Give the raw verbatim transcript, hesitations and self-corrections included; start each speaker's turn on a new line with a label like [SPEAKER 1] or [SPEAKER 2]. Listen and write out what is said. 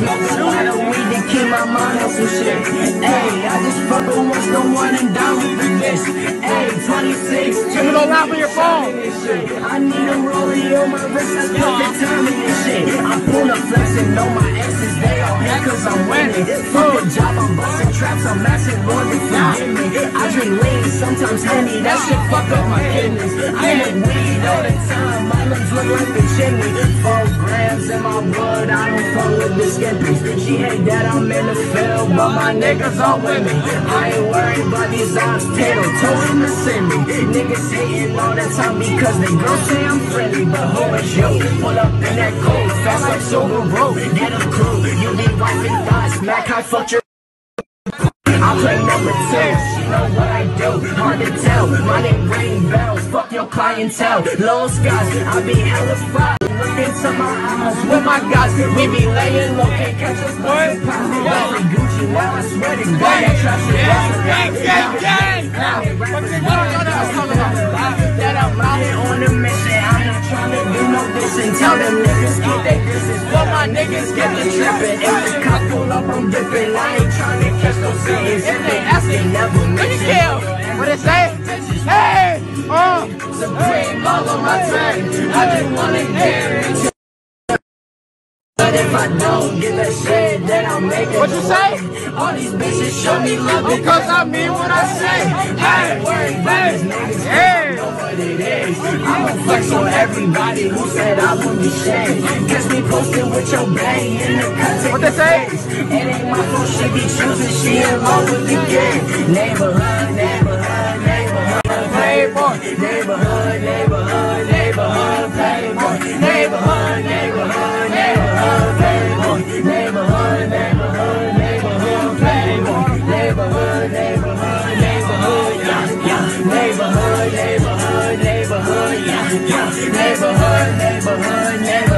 [SPEAKER 1] smoke a lot of weed to keep my mind on some shit. Ayy, I just fuck with once, no one and down with the bitch. Ayy, twenty-six,
[SPEAKER 2] give it all out for your phone.
[SPEAKER 1] I need a rollie on my wrist, that's perfect timing and shit. I pull up flexing, know my exes, they all here cause I'm winning. Fuck a job, I'm busting traps, I'm maxing more than forgive me. I drink lean, sometimes Henny, that shit fuck up my kidneys. I smoke weed all the time, my lips look like the chimney. Four grams in my blood, I don't fuck with the skippies. She hate that I'm in the field, but my niggas all with me. I ain't worried about these odds, potato toast in the semi. Niggas hating all the time because they girls say I'm friendly, but who is you? Pull up in that cold, fast like Sober Road. Get a crew, you be wiping thighs, smack high, fuck your. I play number two, she know what I do, hard to tell. My name ring bells, fuck your clientele. Lil skies, I be hella fried. Look into my eyes with my guys, we be laying low, can't catch us. What? Gucci, now I swear to God, that trash is gang, gang, gang, that I'm out here on a mission. I'm not trying to do no dissing. Tell them niggas keep their distance, but my niggas get the tripping. If the cop pull up, I'm dipping. I ain't trying to catch no scenes. If they ask, they never mention.
[SPEAKER 2] What it say? Hey! Uh!
[SPEAKER 1] Supreme all on my track. I just wanna hear it. But if I don't get that shit, then I'll make it.
[SPEAKER 2] What you say?
[SPEAKER 1] All these bitches show me love
[SPEAKER 2] because I mean what I say.
[SPEAKER 1] I ain't worried about these niggas.
[SPEAKER 2] Hey!
[SPEAKER 1] Know what it is. I'ma flex on everybody who said I wouldn't be shame. Catch me posting with your bang in the content.
[SPEAKER 2] What they say?
[SPEAKER 1] It ain't my fault she be choosing. She in love with the game. Neighborhood, neighborhood, neighborhood, playboy. Neighborhood, neighborhood, neighborhood, playboy. Neighborhood, neighborhood, neighborhood, playboy. Neighborhood, neighborhood, neighborhood, playboy. Neighborhood, neighborhood, neighborhood, yeah, yeah. Neighborhood, neighborhood, neighborhood, yeah, yeah. Neighborhood, neighborhood, neighborhood.